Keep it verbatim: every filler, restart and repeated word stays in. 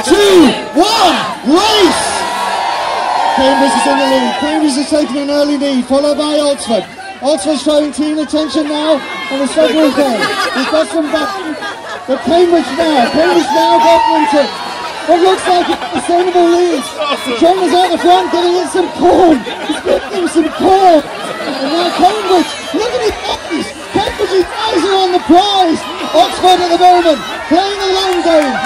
two, one, race! Cambridge is in the lead. Cambridge is taking an early lead, followed by Oxford. Oxford's showing team attention now on the second weekend. We've got some back. But Cambridge now, Cambridge now got into what looks like a sustainable lead. Trainers out the front giving it some corn. He's giving him some corn. And now Cambridge, look at his eyes. Cambridge's eyes are on the prize. Oxford at the moment, playing a long game.